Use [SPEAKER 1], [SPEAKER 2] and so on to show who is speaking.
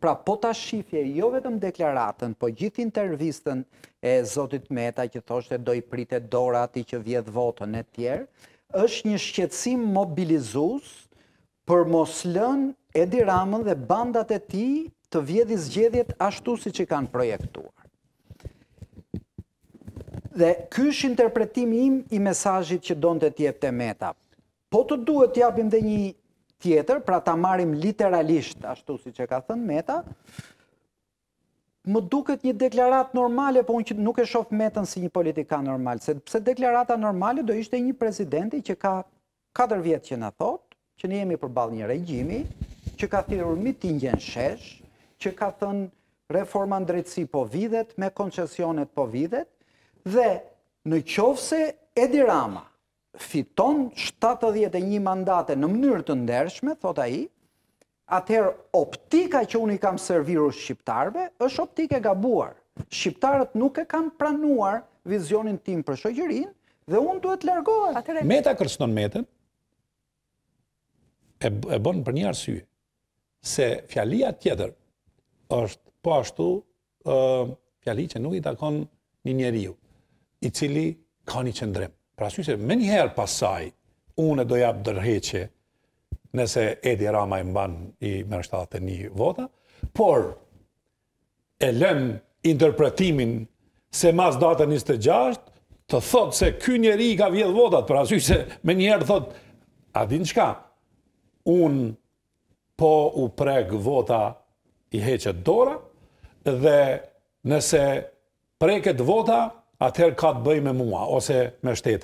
[SPEAKER 1] Pra po ta shifje jo vetëm deklaratën, po gjithë intervistën e zotit Meta që thoshte do i pritet dora ati që vjedh votën e tjerë, është një shqetësim mobilizues për mos lënë Edi Ramën dhe bandat e tij të vjedhin zgjedhjet ashtu siç i kanë projektuar. Dhe ky është interpretimi im i mesazhit që donte të jepte Meta. Po të duhet të japim dhe një tjetër, pra ta marrim literalisht ashtu siç e ka thënë Meta, më duket një deklaratë normale, po unë nuk e shoh Metën si një politikan normal, sepse deklarata normale do ishte një presidenti që ka 4 vjet që na thot, që ne jemi përballë një regjimi, që ka thirrur mitingjen shesh, që ka thënë reforma në drejtësi po vidhet, me koncesionet po vidhet, dhe në qoftë se Edi Rama fiton 71 mandate në mënyrë të ndershme, thot ai, atëherë optika që unë i kam serviru shqiptarëve është optikë e gabuar. Shqiptarët nuk e kanë pranuar vizionin tim për shoqërinë dhe unë duhet largohet.
[SPEAKER 2] Meta kërcënon Metën e bën për një arsye, se fjalia tjetër është po ashtu fjali që nuk i takon një njeriu, i cili ka një qëndrim. Pra arsye se me njëherë pasaj, unë do jap dërheqje nëse Edi Rama i mban i merr 71 vota, por e lën interpretimin se mas datën 26 të thot se ky njeri ka vjedh votat, për arsye se me njëherë thot, a din çka? Unë po u preg vota i heqet dora dhe nëse preket vota, atëherë ka të bëj me mua ose me shtetin.